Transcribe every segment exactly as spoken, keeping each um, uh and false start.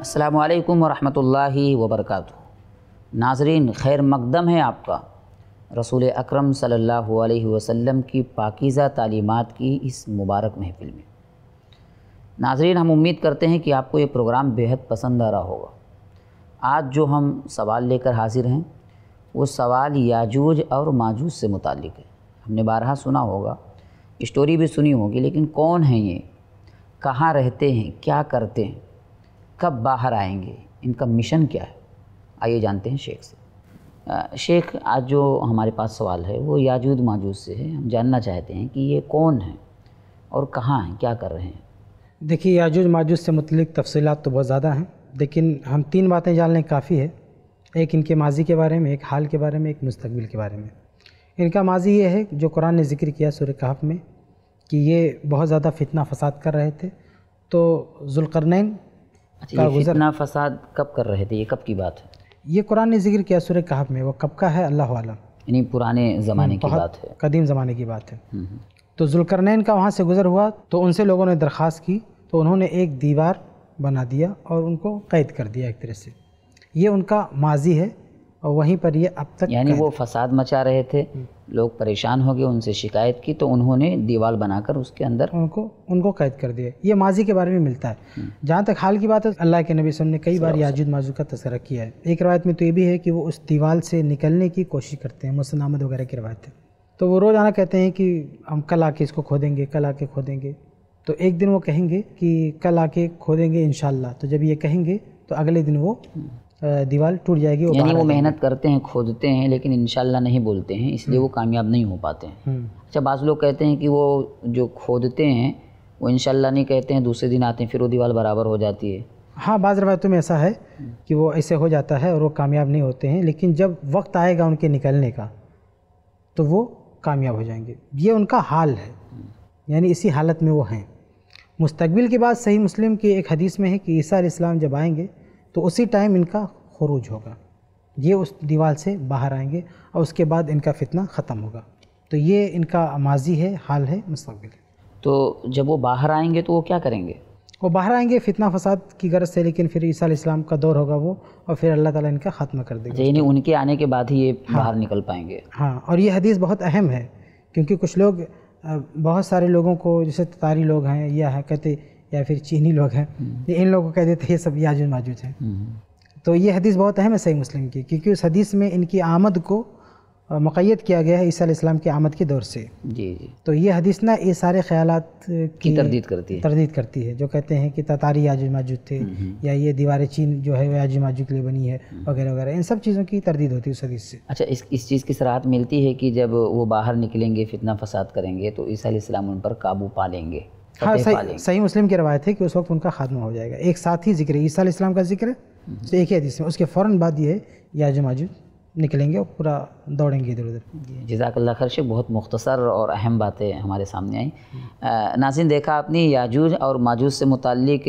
السلام علیکم ورحمۃ اللہ وبرکاتہ۔ ناظرین، خیر مقدم ہے آپ کا رسول اکرم صلی اللہ علیہ وسلم کی پاکیزہ تعلیمات کی اس مبارک محفل میں۔ ناظرین، ہم امید کرتے ہیں کہ آپ کو یہ پروگرام بیحد پسند آ رہا ہوگا۔ آج جو ہم سوال لے کر حاضر ہیں وہ سوال یاجوج اور ماجوج سے متعلق ہے۔ ہم نے بارہا سنا ہوگا، اسٹوری بھی سنی ہوگی، لیکن کون ہیں یہ، کہاں رہتے ہیں، کیا کرتے ہیں، کب باہر آئیں گے، ان کا مشن کیا ہے، آئیے جانتے ہیں شیخ سے۔ شیخ، آج جو ہمارے پاس سوال ہے وہ یاجوج ماجوج سے ہے۔ ہم جاننا چاہتے ہیں کہ یہ کون ہیں اور کہاں ہیں، کیا کر رہے ہیں۔ دیکھیے، یاجوج ماجوج سے متعلق تفصیلات تو بہت زیادہ ہیں، لیکن ہم تین باتیں جان لیں کافی ہے۔ ایک ان کے ماضی کے بارے میں، ایک حال کے بارے میں، ایک مستقبل کے بارے میں۔ ان کا ماضی یہ ہے جو قرآن نے ذکر کیا سورہ کہف میں کہ یہ بہت زیادہ فتنہ فساد کر رہے تھے۔ تو ذوالقرنین اچھا، یہ فتنہ فساد کب کر رہے تھے، یہ کب کی بات ہے؟ یہ قرآن نے ذکر کیا سورہ کہف میں، وہ کب کا ہے اللہ عالم، یعنی پرانے زمانے کی بات ہے، قدیم زمانے کی بات ہے۔ تو ذوالقرنین کا وہاں سے گزر ہوا تو ان سے لوگوں نے درخواست کی تو انہوں نے ایک دیوار بنا دیا اور ان کو قید کر دیا ایک طرح سے۔ یہ ان کا ماضی ہے اور وہیں پر یہ اب تک، یعنی وہ فساد مچا رہے تھے، لوگ پریشان ہو گئے، ان سے شکایت کی تو انہوں نے دیوار بنا کر اس کے اندر ان کو ان کو قید کر دیا۔ یہ ماضی کے بارے میں ملتا ہے۔ جہاں تک حال کی بات ہے، اللہ کے نبی صلی اللہ علیہ وسلم نے کئی بار یاجوج ماجوج کا تذکرہ کیا ہے۔ ایک روایت میں تو یہ بھی ہے کہ وہ اس دیوار سے نکلنے کی کوشش کرتے ہیں، مسند احمد وغیرہ کی روایت ہے۔ تو وہ روزانہ کہتے ہیں کہ ہم کل آ کے اس کو کھودیں گے، کل آ کے کھودیں گے۔ تو ایک دن وہ کہیں گے کہ کل آ کے کھودیں گے انشاءاللہ، تو جب یہ کہیں گے تو اگلے دن وہ دیوار ٹوٹ جائے گی۔ یعنی وہ محنت کرتے ہیں، کھودتے ہیں، لیکن انشاءاللہ نہیں بولتے ہیں، اس لیے وہ کامیاب نہیں ہو پاتے ہیں۔ اچھا، بعض لوگ کہتے ہیں کہ وہ جو کھودتے ہیں وہ انشاءاللہ نہیں کہتے ہیں، دوسرے دن آتے ہیں پھر وہ دیوار برابر ہو جاتی ہے۔ ہاں، بعض روایتوں میں ایسا ہے کہ وہ ایسے ہو جاتا ہے اور وہ کامیاب نہیں ہوتے ہیں، لیکن جب وقت آئے گا ان کے نکلنے کا تو وہ کامیاب ہو جائیں گے۔ یہ ان کا حال ہے، یعنی اسی حالت میں وہ ہیں۔ مستقبل کی بات صحیح مسلم کی ایک حدیث میں ہے کہ عیسیٰ علیہ السلام جب آئیں گے تو اسی ٹائم ان کا خروج ہوگا، یہ اس دیوار سے باہر آئیں گے اور اس کے بعد ان کا فتنہ ختم ہوگا۔ تو یہ ان کا ماضی ہے، حال ہے، مستقبل ہے۔ تو جب وہ باہر آئیں گے تو وہ کیا کریں گے؟ وہ باہر آئیں گے فتنہ فساد کی غرض سے، لیکن پھر عیسیٰ علیہ السلام کا دور ہوگا وہ، اور پھر اللہ تعالیٰ ان کا خاتمہ کر دے گا۔ یعنی ان کے آنے کے بعد ہی یہ باہر نکل پائیں گے۔ ہاں، اور یہ حدیث بہت اہم ہے کیونکہ کچھ لوگ، بہت سارے لوگوں کو، جیسے تتاری لوگ ہیں یا ہے کہتے، یا پھر چینی لوگ ہیں، یہ ان لوگوں کو کہہ دیتے یہ سب یاجوج ماجوج ہیں۔ تو یہ حدیث بہت اہم ہے صحیح مسلم کی، کیونکہ اس حدیث میں ان کی آمد کو مقید کیا گیا ہے عیسیٰ علیہ السلام کی آمد کے دور سے۔ جی جی تو یہ حدیث نا یہ سارے خیالات کی تردید کرتی ہے تردید کرتی ہے جو کہتے ہیں کہ تتاری یاجوج ماجوج تھے، یا یہ دیوار چین جو ہے وہ یاجوج ماجوج کے لیے بنی ہے وغیرہ وغیرہ، ان سب چیزوں کی تردید ہوتی ہے اس حدیث سے۔ اچھا، اس اس چیز کی صراحت ملتی ہے کہ جب وہ باہر نکلیں گے، فتنہ فساد کریں گے، تو عیسیٰ علیہ السلام ان پر قابو پا لیں گے۔ ہاں، صحیح صحیح مسلم کی روایت ہے کہ اس وقت ان کا خاتمہ ہو جائے گا۔ ایک ساتھ ہی ذکر ہے، عیسیٰ علیہ السلام کا ذکر ہے تو ایک ہی حدیث میں، اس کے فوراً بعد یہ ہے یاجوج ماجوج نکلیں گے اور پورا دوڑیں گے ادھر ادھر۔ جزاک اللہ خیر شیخ، بہت مختصر اور اہم باتیں ہمارے سامنے آئیں۔ ناظرین، دیکھا آپ نے یاجوج اور ماجوج سے متعلق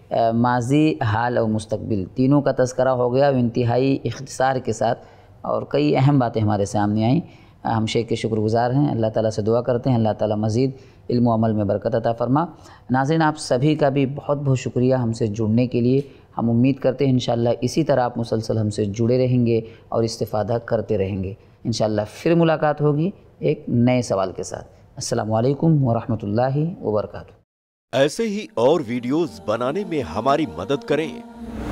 ماضی، حال اور مستقبل تینوں کا تذکرہ ہو گیا انتہائی اختصار کے ساتھ، اور کئی اہم باتیں ہمارے سامنے آئیں۔ ہم شیخ کے شکر گزار ہیں، اللہ تعالیٰ سے دعا کرتے ہیں اللہ تعالیٰ مزید علم و عمل میں برکت عطا فرما۔ ناظرین، آپ سبھی کا بھی بہت بہت شکریہ ہم سے جڑنے کے لیے۔ ہم امید کرتے ہیں انشاءاللہ اسی طرح آپ مسلسل ہم سے جڑے رہیں گے اور استفادہ کرتے رہیں گے۔ انشاءاللہ پھر ملاقات ہوگی ایک نئے سوال کے ساتھ۔ السلام علیکم ورحمۃ اللہ وبرکاتہ۔ ایسے ہی اور ویڈیوز بنانے میں ہماری مدد کریں۔